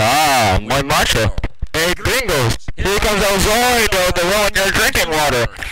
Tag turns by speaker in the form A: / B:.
A: Ah, muy macho. Hey, gringos, here comes El Zoido, the one you're drinking water.